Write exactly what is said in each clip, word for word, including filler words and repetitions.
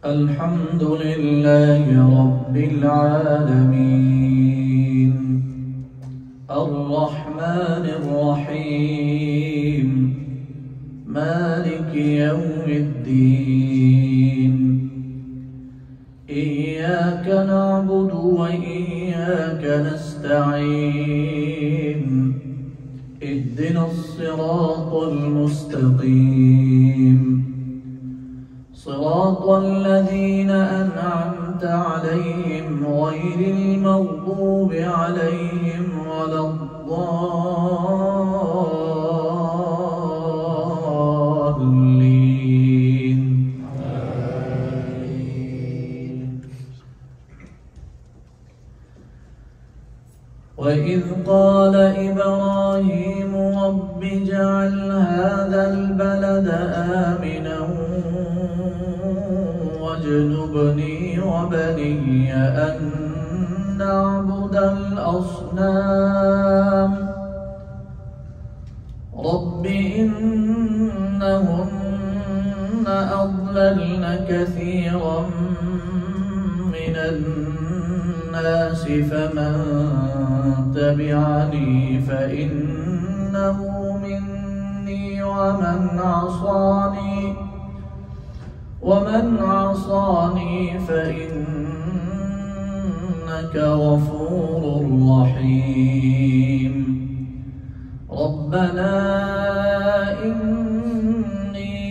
الحمد لله رب العالمين الرحمن الرحيم مالك يوم الدين إياك نعبد وإياك نستعين اهدنا الصراط المستقيم صراط الذين أنعمت عليهم غير المغضوب عليهم ولا الضالين. وإذ قال إبراهيم رب اجعل هذا البلد آمنا واجنبني وبني أن نعبد الأصنام رب إنهن أضللن كثيرا من الناس فمن تبعني فإنه مني ومن عصاني ومن عصاني فإنك غفور رحيم ربنا إني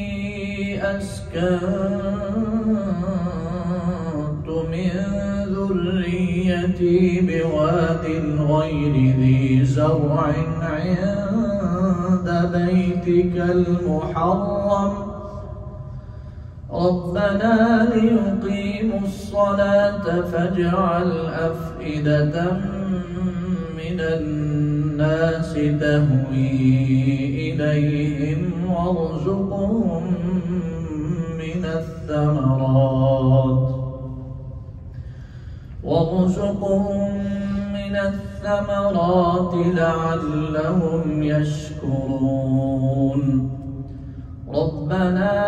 أسكنت من ذريتي بواد غير ذي زرع عند بيتك المحرم ربنا ليقيموا الصلاة فاجعل أفئدة من الناس تهوي إليهم وارزقهم من الثمرات وارزقهم من الثمرات لعلهم يشكرون ربنا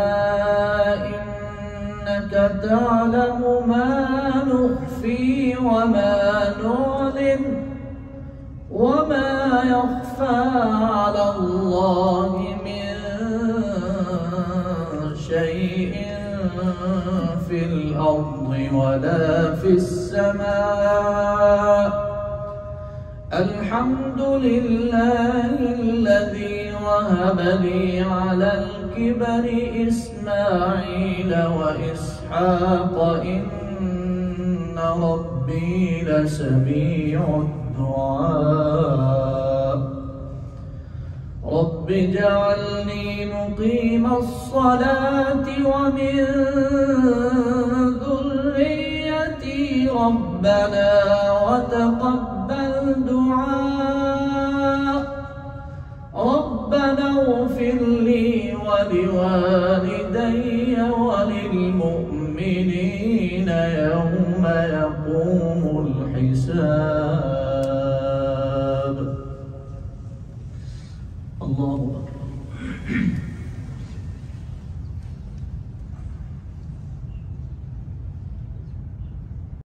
إنك تعلم ما نخفي وما نعلن وما يخفى على الله من شيء في الأرض ولا في السماء الحمد لله الذي وهب لي على الكبر إسماعيل وإسحاق إن ربي لسميع الدعاء رب اجعلني مقيم الصلاة ومن ذريتي ربنا وتقبل دعاء ربنا اغفر لي ولوالدي وللمؤمنين يوم يقوم الحساب.